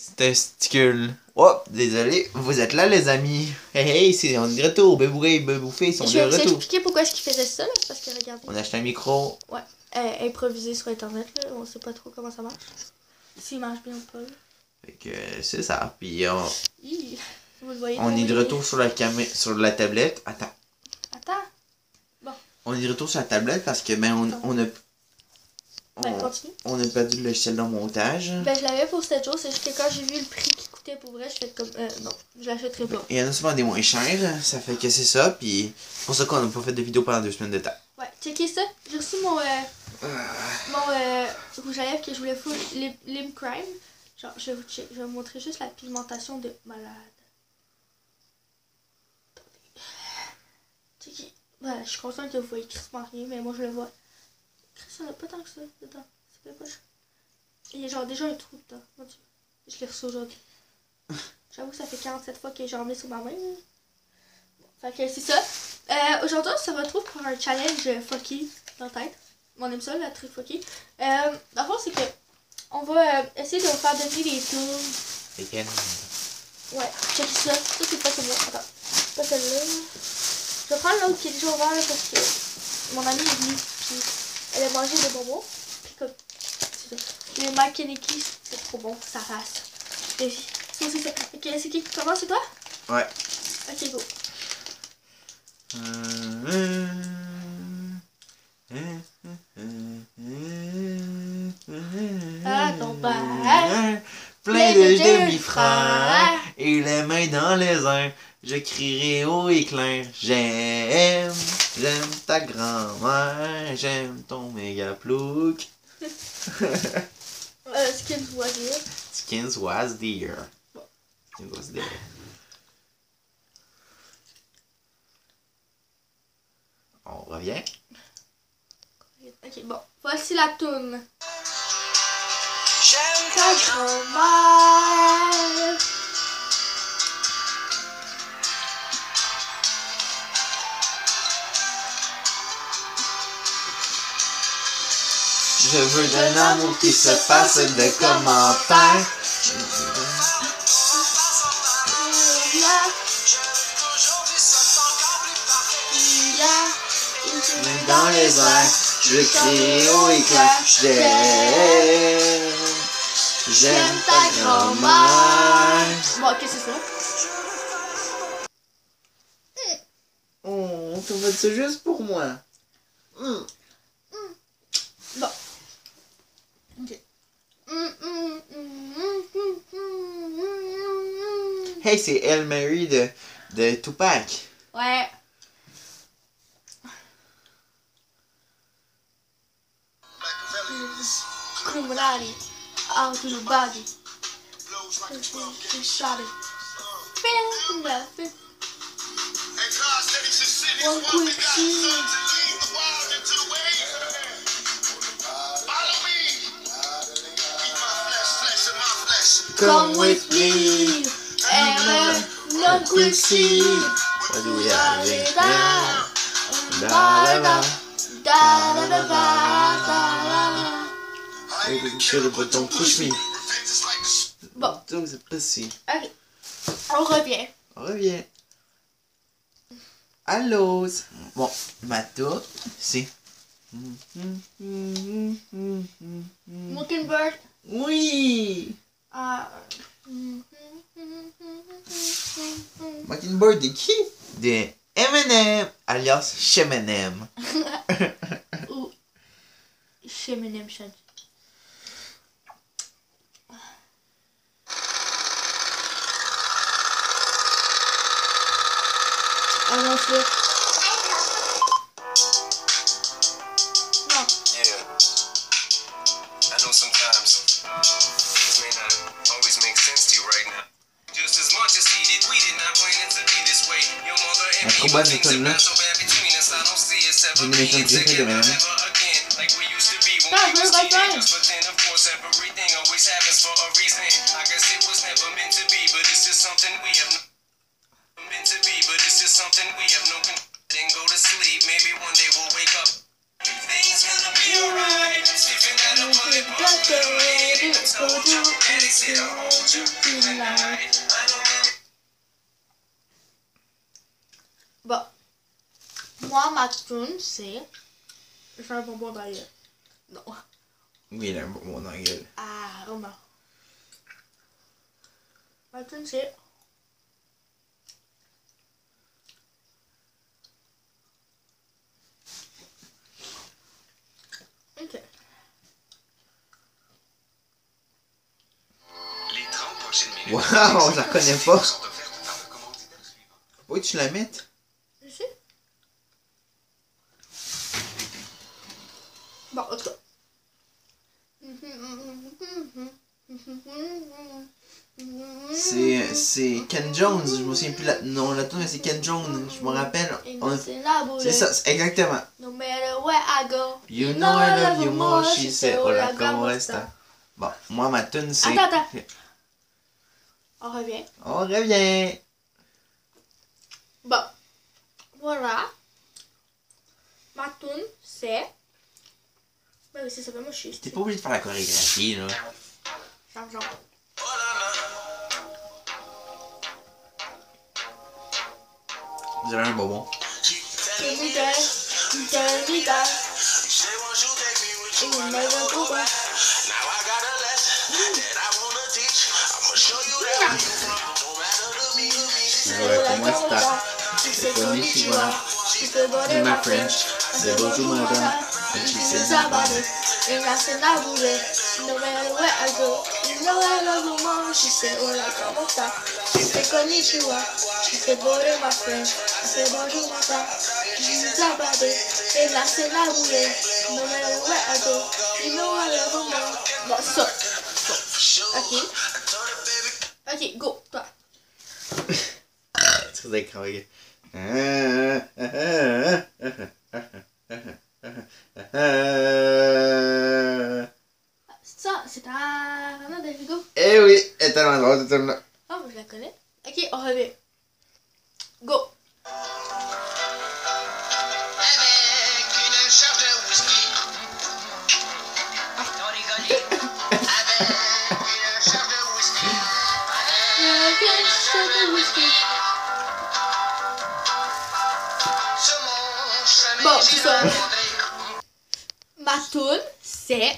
testicule. Oh, désolé, vous êtes là les amis. Hey, hey, on est de retour. Béboué et Beboufé sont de Je vais vous retour. expliquer pourquoi est-ce qu'il faisait ça, là, parce que regardez. On a acheté un micro. Ouais, improvisé sur internet, là, on sait pas trop comment ça marche. S'il marche bien ou pas. Là. Fait que c'est ça. Puis Vous le voyez. on est de retour sur la tablette. Attends. Bon. On est de retour sur la tablette parce que on a perdu le logiciel de montage. Ben je l'avais pour 7 jours, c'est juste que quand j'ai vu le prix qui coûtait pour vrai, je fais comme non, je l'achèterai pas. Il y en a souvent des moins chers, ça fait que c'est ça, puis c'est pour ça qu'on n'a pas fait de vidéo pendant 2 semaines de temps. Ouais, checkez ça, j'ai reçu mon rouge à lèvres que je voulais full Lim Crime. Genre, je vais vous montrer juste la pigmentation de malade. Checkez. Voilà, je suis contente que vous voyez crissement rien, mais moi je le vois. Ça n'a pas tant que ça dedans. C'est pas cher. Il y a genre déjà un trou dedans. Mon Dieu. Je l'ai reçu aujourd'hui. J'avoue que ça fait 47 fois que j'en mets sur ma main. Bon, fait que c'est ça. Aujourd'hui, on se retrouve pour un challenge fucky dans la tête. On aime ça, le truc fucky. Dans le fond, c'est que on va essayer de vous faire deviner les tours. Lesquels? Ouais, check ça. Ça, c'est pas celui-là. Attends. Pas celle-là. Je vais prendre l'autre qui est déjà ouvert là, parce que mon amie est venue. Puis elle a mangé des bonbons. Puis comme. C'est ça. Les Mike and Nicky, c'est trop bon. Ça passe. Et ça aussi, ça. Ok, c'est qui qui commence, c'est toi? Ouais. Ok, go. Ah, ton père. Plein de demi-frères et les mains dans les airs, je crierai haut et clair. J'aime ta grand-mère, j'aime ton méga plouc. Skins was here. Skins was there. Skins was there. On revient. Ok, bon. Voici la toune. J'aime ta grand-mère. Je veux d'un amour qui se passe de commentaires. Dans les airs, je crie au éclat. J'aime ta grand-mère. Bon, ok, c'est ça. Oh, on fait ça juste pour moi. Bon. Ok. Hey, c'est Elle Mary de Tupac. Ouais. Criminality out to the body. Shot it. Feeling nothing. One quick scene. Come with me and one quick scene. What do we have? Da da da da da da da da. Baby, but don't push me. Bon. Donc c'est pas si. Ok. On revient. On revient. Allô. Bon, ma tour, c'est. Mockingbird. Oui. Mockingbird de qui? De Eminem, alias Sheminem. Ou Sheminem Shad. Annonce-le. Non. Yeah. I know sometimes things may not always make sense to you right now. Just as much as he did, we did not plan it to be this way. Your mother and me, but things have been so bad between us. I don't see us ever being together ever again, like we used to be when we was teenagers. But then, of course, everything always happens for a reason. I guess it was never meant to be, but it's just something we have meant to be. But it's just something we have no control. Then go to sleep. Maybe one day we'll wake up. Everything's gonna be alright. Sniffing at a bullet blockade. I told you, and they said I'll hold you through the night. I know many. Bon. Moi, ma tune, c'est... Je vais faire un bonbon dans la gueule. Non. Oui, il a un bonbon dans la gueule. Ah, vraiment. Ma tune, c'est... Ok. Les 30 prochaines minutes. Waouh, je la connais pas. sont offertes par le commanditaire suivant. Oui, tu la mettes. Je sais. Bon, en tout cas. C'est Ken Jones, je me souviens plus non, la tune, mais c'est Ken Jones, je me rappelle. C'est ça, exactement. No matter where I go, You know I love you more, she said, hola, como esta. Bon, moi, ma tune, c'est... Attends. On revient. On revient. Bon. Voilà. Ma tune, c'est... Ben oui, c'est ça, ben moi je suis... T'es pas obligé de faire la chorégraphie, là. Changeons. Oh là là. Vous avez un bonbon. Tell me that. Say once you take me with you, You I never never go go back. back. Now I got a lesson that I wanna teach. I'ma show you that where you from. No matter the me. She said, Hola, como esta. She said, Konnichiwa. She said, what In am my I French, c'est bonjour madame. And she said, Sabade. And I said, Nabule. No matter where I go, you know I love you more. She said, hola, como esta. She said, konnichiwa. She said, what am I French? I said, bonjour madame. Sabade. And I said, Nabule. No matter where I go, you know I love you more. Bon, ça. Ok. Ok, go, toi. Tu faisais craquer. Ça, c'est ta... Rana de go. Eh oui, elle est tellement drôle, cette tune-là. Ah, moi je la connais. Ok, on revient. Go. avec une charge de whisky. Non rigoler. Avec une charge de whisky. Sur mon chemin, Bon, j'ai ça. rencontré. Ma toune, c'est...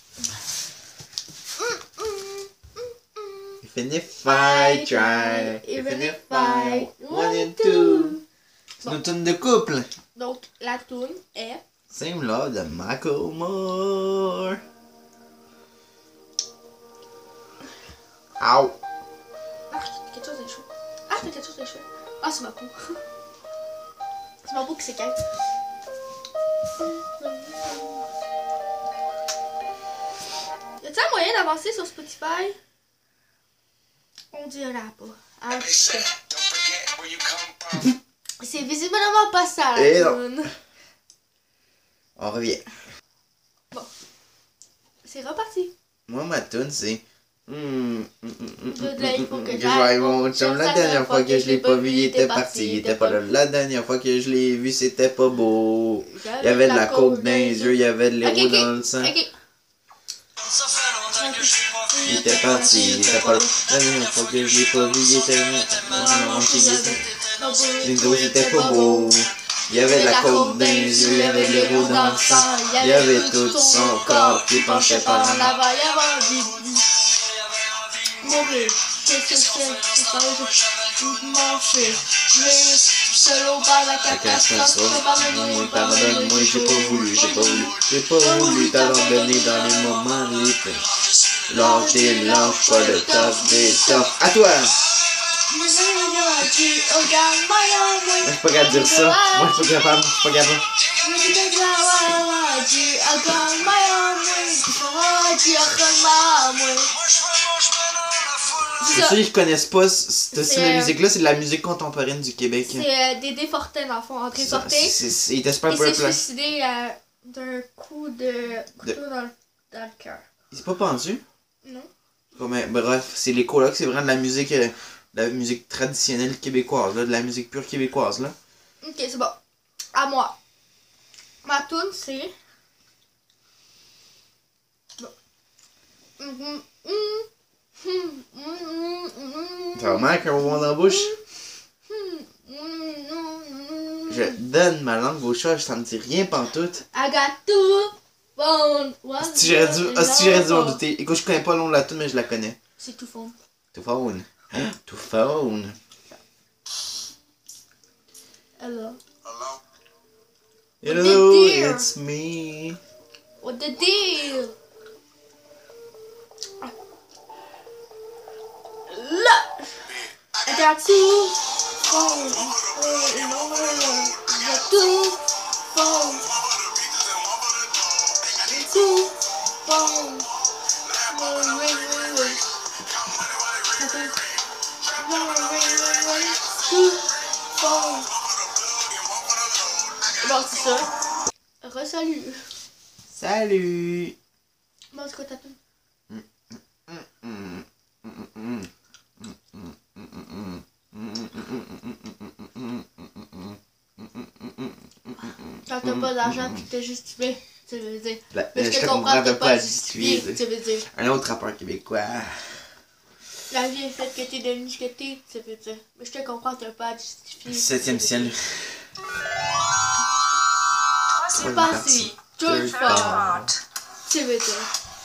Even if I try, even if I wanted to. C'est une tune de couple. Donc, la toune est... Same Love de Macklemore. Ow. Ah, quelque chose de chaud. Ah, c'est quelque chose de chaud. Ah, c'est ma peau. C'est ma peau qui s'écaille. Y a-t-il un moyen d'avancer sur Spotify? On dirait pas. Ah, They said, don't forget where you come from. c'est visiblement pas ça, Eh la non. toune. On revient. C'est reparti. Moi, ma tune, c'est. De là, il faut que je vois mon chum. La dernière fois que je l'ai pas vu, il était parti. Il était pas là. La dernière fois que je l'ai vu, c'était pas beau. Il y avait de la coke dans les yeux, il y avait de l'héros Ok, dans le sang. Ok. Ça fait longtemps que je suis pas Il était parti, il était pas là. La dernière fois que je l'ai pas vu, il était les autres, c'était pas beau. Il y avait de la coke dans les yeux, il y avait de l'héros dans le sang. Il y avait tout son corps qui penchait par en avant. Il y avait envie de mourir. Qu'est-ce que c'est? C'est pas je m'en fais. Mais seul au bas de la catastrophe. Pardonne-moi, j'ai pas voulu t'abandonner dans les moments les pires. Lâche pas le top des tops. À toi! Moi, je suis pas capable de dire ça. Moi, je suis pas capable. Pour ceux qui connaissent pas ce style de musique-là, c'est de la musique contemporaine du Québec. C'est Dédé Fortin, dans le fond. André Fortin. Il était super Il s'est populaire. suicidé d'un coup de couteau dans le cœur. Il s'est pas pendu? Non. Mais, bref, c'est les colocs, c'est vraiment de la musique traditionnelle québécoise, là, de la musique pure québécoise, là. Ok, c'est bon. À moi. Ma tune, c'est... Ça va mal qu'un bonbon dans la bouche? Je donne ma langue au chat, ça me dit rien pantoute. I got two phones. Si j'aurais dû m'en douter. Écoute, je connais pas le nom de la tune, mais je la connais. C'est tout phone. To phone. To phone. Hello. Hello, dear? it's me. What the deal? Look! I got two phones. I got two phones. Two phones. Two phones. Bon, c'est ça. Re-salut. Salut. Bon, c'est quoi ta tune? Quand t'as pas d'argent pis que t'es justifié, tu veux dire. Mais je te comprends, t'as pas justifié, tu veux dire. Un autre rappeur québécois. La vie est faite que t'es devenu ce que t'es, tu veux dire. Mais je te comprends, t'as pas justifié. 7e ciel. C'est passé. George Ford. Tu veux dire.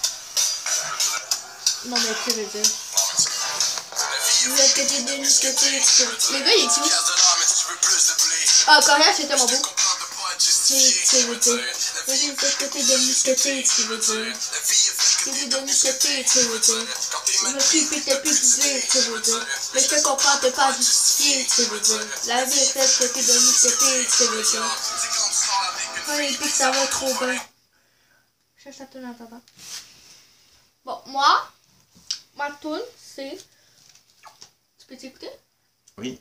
Non mais tu veux dire. Vous êtes que t'es devenu ce que t'es, tu veux dire. Le gars il est qui? Ah, Coréen c'est tellement beau. Tu veux dire. La vie est faite que t'es devenu ce que t'es, tu veux dire. Que t'es devenu ce que t'es, tu veux dire. Je me suis pis t'es plus visé, tu veux dire. Mais je te comprends, t'es pas justifié, tu veux dire. La vie est faite que t'es devenu ce que t'es, tu veux dire. Ouais, et puis ça va trop bien. Je cherche ta toune en attendant. Bon, moi, ma toune, c'est... Tu peux t'écouter? Oui.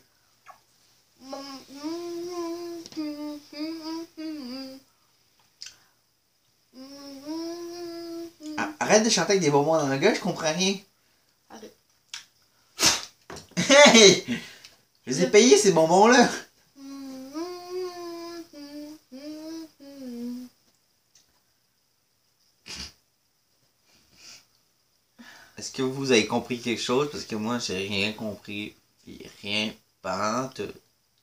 Arrête de chanter avec des bonbons dans le gueule, je comprends rien. Arrête. Hey! Je les ai payés ces bonbons-là. Est-ce que vous avez compris quelque chose? Parce que moi, j'ai rien compris. Puis rien pantoute.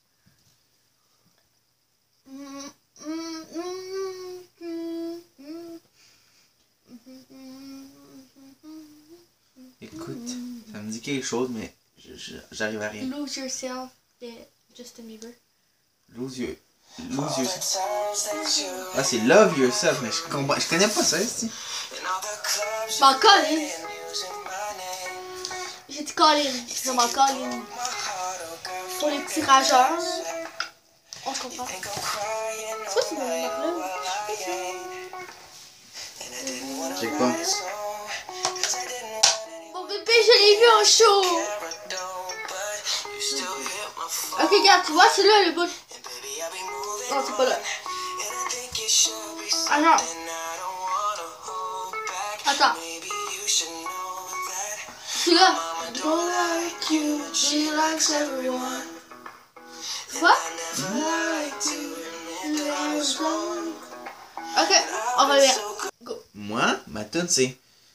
Écoute, ça me dit quelque chose, mais j'arrive à rien. Lose Yourself de Justin Bieber. Lose Yourself. Ah, c'est Love Yourself, mais je connais pas ça, ici. Bon, Colin. J'ai dit Colin. Je m'en Colin. Pour les petits rageurs. On se comprend. C'est quoi ce moment-là? Je sais pas. Mon bébé, je l'ai vu en show. Ok, regarde, tu vois, c'est là le bout. Non, c'est pas là. Ah non. Attends. C'est là. Don't like you, she likes everyone. Tu vois? Ok, on va le faire. Go. Moi, ma tune c'est.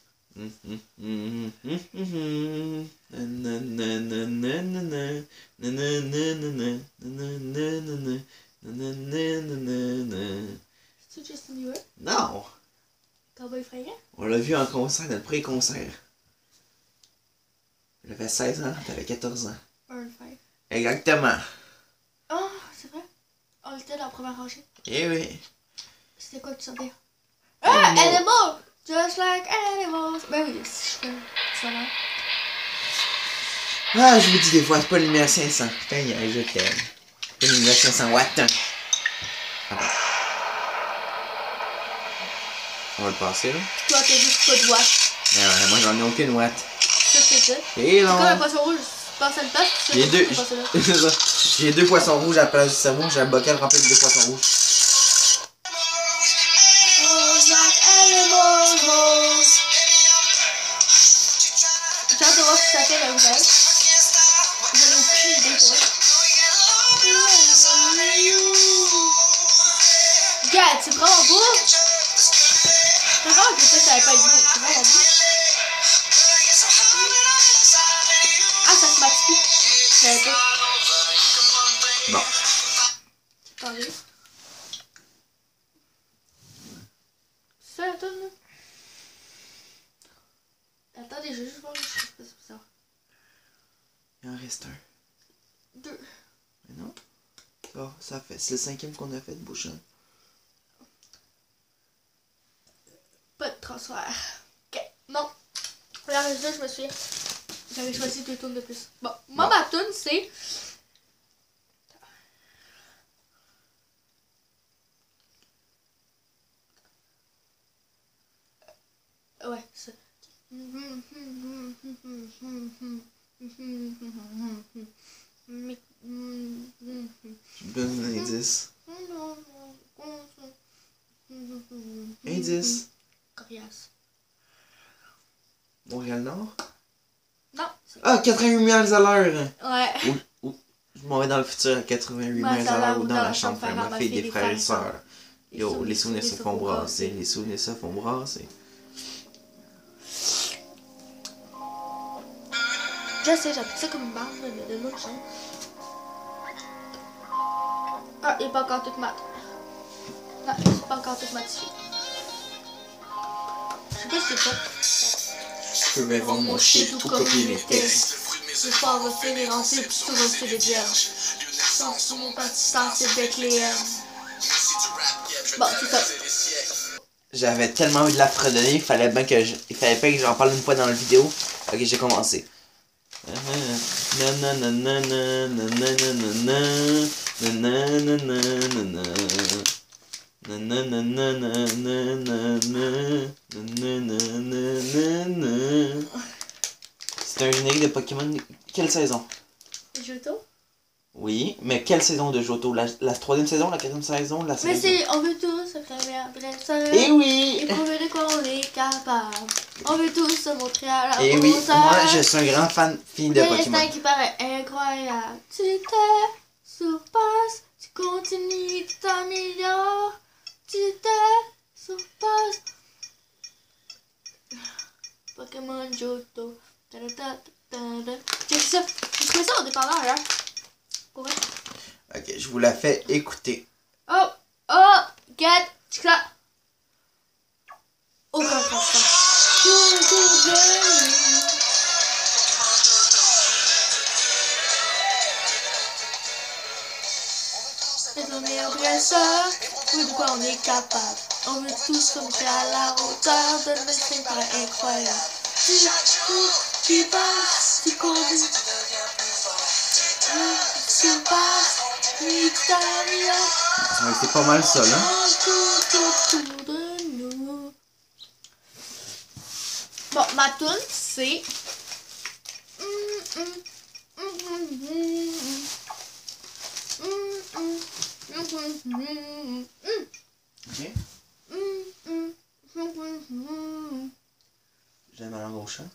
C'est Justin Bieber? Non! Cowboy fringant? On l'a vu en concert, notre pré-concert. J'avais 16 ans, t'avais 14 ans. Burn 5. Exactement. Oh, c'est vrai? On était dans la première rangée. Eh oui. C'était quoi que tu sentais? Ah, Animal! Just like animals. Ben oui, je connais ça. Ah, je vous dis des fois, c'est pas le numéro 500. Putain, je t'aime. C'est le numéro 500 watts. Ah bon. On va le passer là. Toi, t'as juste pas de watts. Non, moi j'en ai aucune watt. Ça, c'est ça. Et C'est non. comme un poisson rouge. Tu passes à une place, tu J'ai deux. passes là. C'est ça. J'ai 2 poissons rouges à la place du cerveau. J'ai un bocal rempli de 2 poissons rouges. J'ai hâte de voir ce que ça fait la nouvelle. J'en ai aucune idée pour elle. Regarde, c'est vraiment beau. C'est vraiment que ça savait pas être beau. C'est vraiment beau. Ah, ça se matifie. Je savais pas. Bon. Attendez. C'est ça la tonne là? Attendez, je vais juste voir. Je sais pas si c'est ça. Il en reste un. 2. Mais non. Oh, ça fait. C'est le 5e qu'on a fait de Bouchon. Pas de transfert. Ok, non. Là, résultat, je me suis. J'avais choisi 2 tonnes de plus. Bon, moi, ma tonne, c'est. Ouais, c'est. Je me donne un indice. Indice. Coriace. Montréal-Nord? Non. Ah, 88 miles à l'heure! Ouais. Je m'en vais dans le futur à 88 miles à l'heure ou dans la chambre faire ma fille des frères et sœurs. Yo, les souvenirs se font brasser, les souvenirs se font brasser. Je sais, j'applique ça comme une barre, mais donne-moi une chance. Ah, il n'est pas encore tout mat. Non, c'est pas encore tout matifié. Je sais pas si c'est pas. Je peux bien vendre mon shit, tout copier mes textes. Le soir va finir en slip, puis tout va se des vierges. Sans sur mon patissant, c'est Bethléem. Bon, c'est ça. J'avais tellement eu de la fredonner, il fallait pas que j'en parle une fois dans la vidéo. Ok, j'ai commencé. C'est un générique de Pokémon. Quelle saison? Johto? Oui, mais quelle saison de Johto? La 3e saison, la 4e saison, la 5e? Mais c'est, on veut tous se faire dresseur. Eh oui! Et prouver de quoi on est capable. On veut tous se montrer à la Eh oui, hauteur. moi je suis un grand fan de Destin Pokémon. qui paraît incroyable. Tu te surpasses, tu continues, tu t'améliores. Tu te surpasses. Pokémon Johto. J'ai fait ça. J'ai trouvé ça au dépanneur, hein. Ouais. Ok, je vous la fais écouter. Oh, oh, get, tchla. Aucun transfert. Raisonner un dresseur, oui, de quoi on est capable. On veut tous se montrer à la hauteur de notre paraît incroyable. Tu passes, tu conduis. Tu passes, tu t'améliores. C'est pas mal ça, là. Autour de nous. Bon, ma toune, c'est. Ok. J'ai ma langue au chat.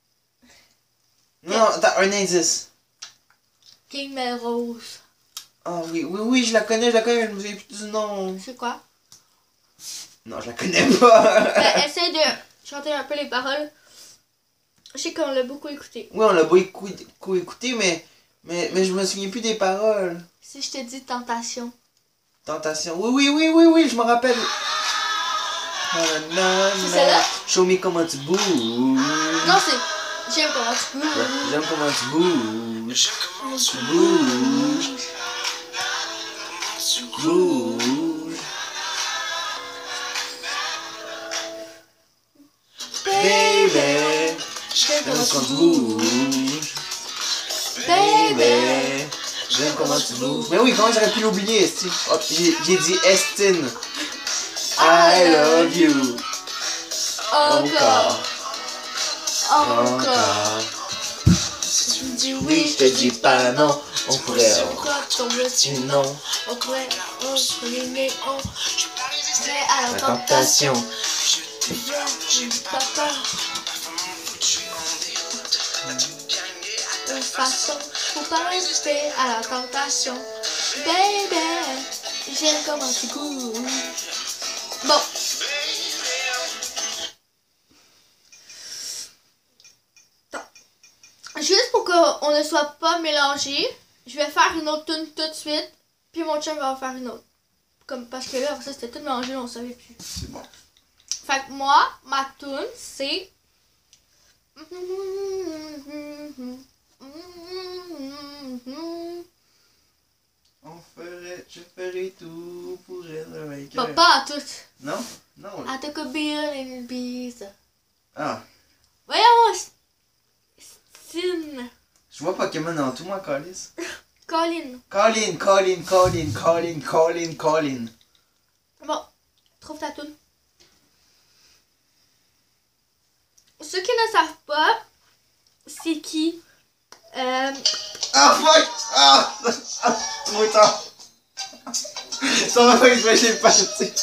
Non, t'as un indice. King Melrose. Ah oui, je la connais, mais je me souviens plus du nom. C'est quoi? Non, je la connais pas. Ben, essaye de chanter un peu les paroles. Je sais qu'on l'a beaucoup écouté. Oui, on l'a beaucoup écouté, mais je me souviens plus des paroles. Si je te dis tentation. Tentation. Oui, je me rappelle. C'est celle-là? Show me comment tu bouges. Non, c'est J'aime comment tu bouges. Ouais, j'aime comment tu bouges. Tu bouges. Tu bouges. Baby, j'aime comment tu bouges. Baby, j'aime comment tu bouges. Mais oui, comment j'aurais pu l'oublier, Esti? Oh, j'ai dit Estine. I love you. Encore. Tu me dis oui, je te dis pas non. On pourrait tomber sinon. On pourrait mais on prêt à la La tentation. tentation. Je dis pas peur. De façon, faut pas résister à la tentation. Baby, j'aime comment tu bouges. Bon. pour qu'on ne soit pas mélangés, je vais faire une autre tune tout de suite, puis mon chum va en faire une autre. Comme, parce que là, après ça, c'était tout mélangé, on savait plus. C'est bon. Fait que moi, ma tune, c'est... Je ferai tout pour être un vainqueur. Pas à tout. Non? Non. I took a beer and a pizza. Ah. Voyons, Stine. Je vois Pokémon dans tout, moi, Collis. Colin. Colin. Bon, trouve ta tune. Ceux qui ne savent pas, c'est qui? Ah, fuck! Ah! Trop tard! Ça va pas être fait, j'ai pas jeté.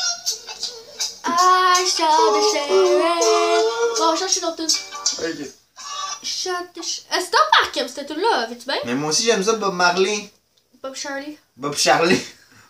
I shot the sheriff. Bon, on cherche une autre tune. Ok. Shot the sheriff. C'est un parc, cette tune-là, veux-tu bien? Mais moi aussi, j'aime ça, Bob Marley. Bob Charlie. Bob Charlie.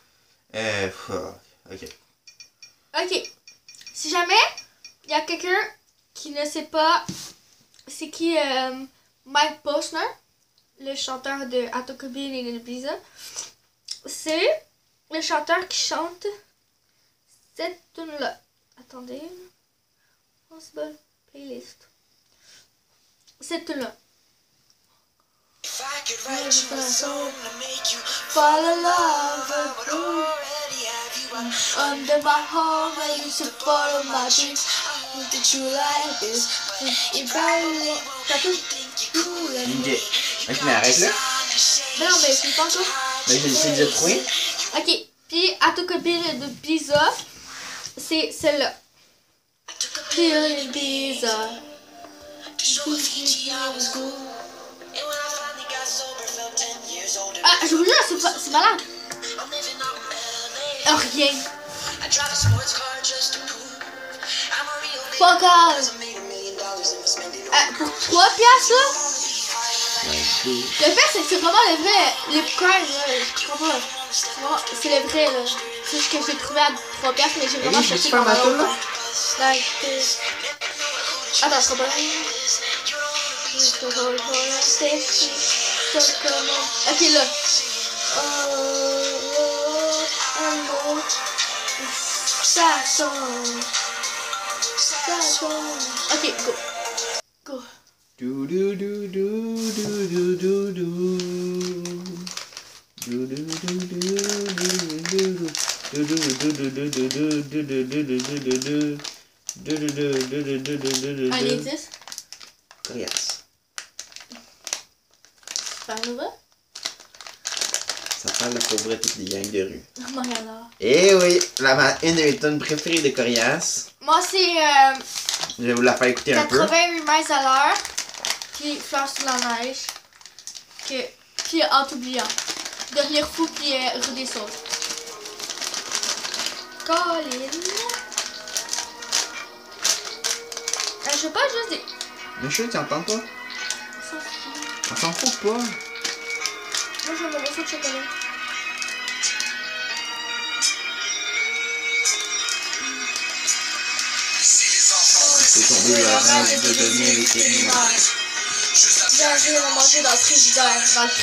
Ok. Ok. Si jamais il y a quelqu'un qui ne sait pas c'est qui Mike Posner, le chanteur de Atokobi et the Pizza, c'est le chanteur qui chante cette tune-là. Attendez. Possible playlist. Cette tune-là. If I could write you a song to make you Fall in love I would already have you. under my home. I used to follow my dreams. I want that you like this. If I really t'as tout cool. Ok. Ok, mais arrête là. Non, mais c'est pas encore. Mais j'ai déjà trouvé. Ok. Puis Atokobi de Pizza, c'est celle-là. Feeling Pizza. Ah, je vous jure, c'est malade. Oh, rien. Fuck off. Pour 3 piastres, là. Le pire, c'est que c'est vraiment le vrai lip crime, là. Je comprends pas. C'est le vrai, là. C'est juste que j'ai trouvé à 3 piastres, mais j'ai vraiment Je cherché suis pas ma pendant toune, là. longtemps. Attends, c'est pas bon. Ok, là. Ça sonne. Ok, go. Go. Do do do do do do do do. Do do do do do do. Do do do do do do do do do do do do do do. Do do do do do do do do do. Un indice. Coriace. Super Nova. Ça sent la pauvreté des gangs de rue. Mariana. Eh oui, une de mes tunes préférées de Coriace. Moi, c'est Je vais vous la faire écouter un peu. 88 miles à l'heure. Puis Fleurs sous la neige. Puis En t'oubliant. Devenir fou, puis Rue des Saules. Colin. Je veux pas juste des... Mais je sais, tu entends pas? On s'en fout. On s'en fout pas. Moi, je veux mon morceau de chocolat. C'est tombé le rêve de devenir vétérinaire. J'ai rien à manger dans le frigidaire.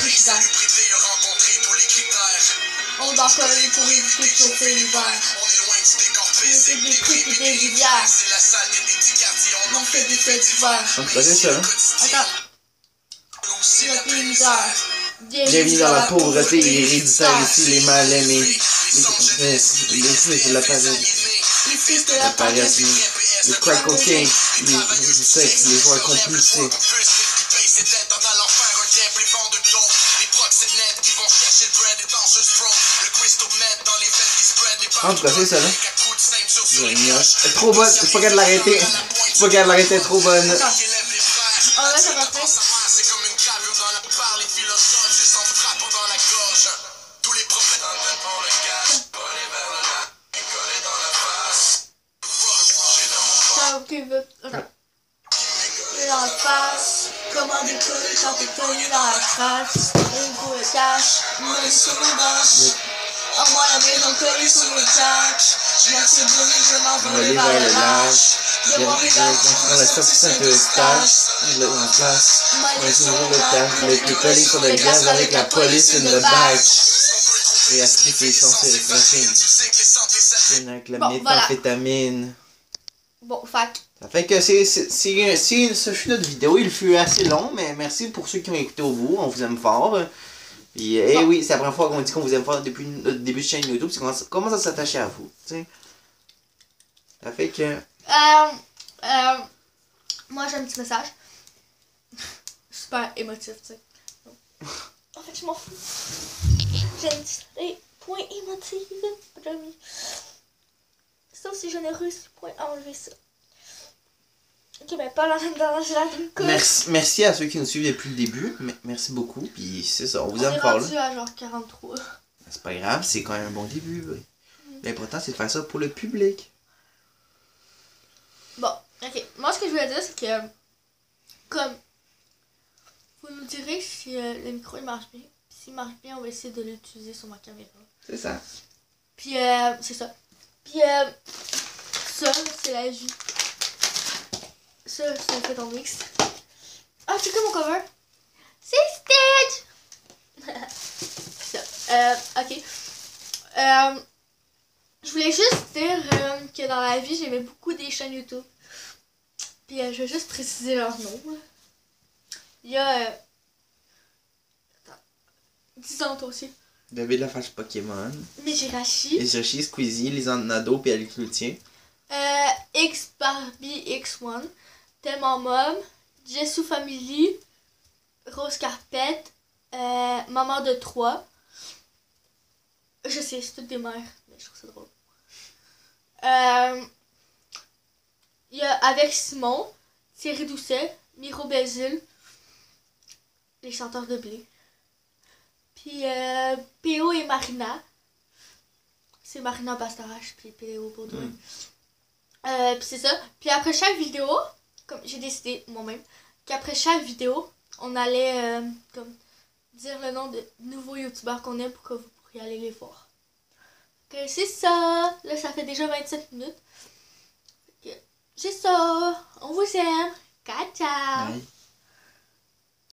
On dort pas les pour éviter de chauffer l'hiver. C'est des trucs et des rivières. On fait des fêtes d'hiver. Donc, c'est ça. Attends. C'est la misère. Bienvenue dans la pauvreté héréditaire, ici les mal aimés. Les fils de la paresse. Les fils de La paresse, le crack cocaine, le sexe, les joies compulsées. En tout cas, c'est ça, là. Elle est trop bonne, je suis pas capable de l'arrêter. Je suis pas capable de l'arrêter, elle est trop bonne. Ah ouais, ça va faire. Ça qui veut. Attends. Dans la face, comment décoller quand t'es connu dans la crasse. Une boule de cash, une monnaie sur le banc. En moi la maison collée sur le cash. Je viens de se donner, je m'envole vers le lâche. voir les gars. On a sorti Saint-Eustache, le en place. On a toujours le taf, le plus collé sur le gaz avec la police in the back. Et à ce qui est censé avec la méthamphétamine. Bon, fac. Ça fait que ce fut notre vidéo. Il fut assez long, mais merci pour ceux qui ont écouté au bout. On vous aime fort. Puis, oui, c'est la première fois qu'on dit qu'on vous aime fort depuis notre début de chaîne YouTube. C'est qu'on commence à s'attacher à vous. T'sais. Ça fait que. Moi, j'ai un petit message. Super émotif, tu sais. En fait, je m'en fous. J'ai un petit point émotif. Sauf si je n'ai réussi point à enlever ça. Ok, mais pas dans la merci à ceux qui nous suivent depuis le début. Merci beaucoup. Puis c'est ça, on vous aime fort. On est rendu à genre 43. C'est pas grave, c'est quand même un bon début. Oui. L'important, c'est de faire ça pour le public. Bon, ok. Moi, ce que je voulais dire, c'est que, comme, vous nous direz si le micro il marche bien. Puis s'il marche bien, on va essayer de l'utiliser sur ma caméra. C'est ça. Puis, c'est ça. Puis, ça, c'est la vie. Ça, c'est fait en mix. Ah, c'est quoi mon cover? C'est Stitch! ça. Ok. Je voulais juste dire que dans la vie, j'aimais beaucoup des chaînes YouTube. Puis je vais juste préciser leur nom. Il y a... Attends. 10 ans toi aussi. David Lafarge Pokémon. Mijirashi. Mijirashi, Squeezie, Lisande Nadeau puis Alice Cloutier. X Barbie X1. Tellement Mom. Jessou Family. Rose Carpette. Maman de 3. Je sais, c'est toutes des mères. Mais je trouve ça drôle. Il y a Avec Simon, Thierry Doucet, Miro Bézil, les chanteurs de blé. Puis P.O. et Marina. C'est Marina Bastarache, puis P.O. Baudouin. Puis c'est ça. Puis après chaque vidéo, comme j'ai décidé moi-même, qu'après chaque vidéo, on allait comme dire le nom de nouveaux youtubeurs qu'on aime pour que vous pourriez aller les voir. Ok, c'est ça. Là, ça fait déjà 27 minutes. C'est ça. On vous aime. Ciao, ciao. Bye.